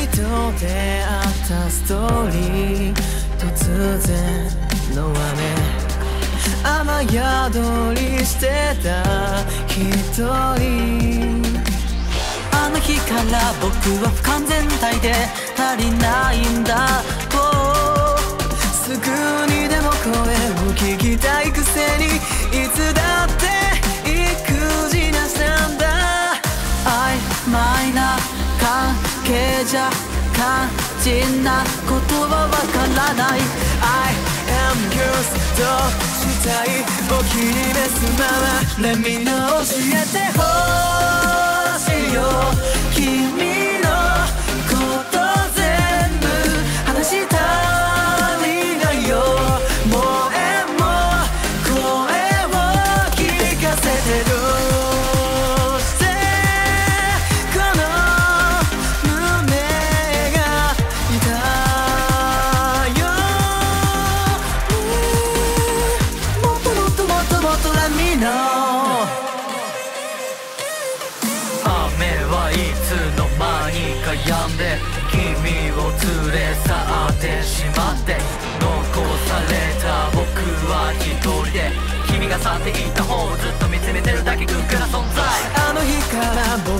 と出会ったストーリー、突然の雨宿りしてた一人。あの日から僕は不完全体で足りないんだ。すぐにでも声を聞きたいくせにいつだって育児なしたんだ。曖昧な関係じゃ肝心なことはわからない。 I am yours としたいお気に召すまま Let me know 教えてほしいよ。君のこと全部話したりないよ。もう声を聞かせてどうしてこの胸が痛いよ。もっともっともっともっと Let me know。雨はいつの間にか止んで君を連れ去ってしまって、残された僕は一人で君が去っていった方をずっと見つめてるだけ。グッな存在。あの日から僕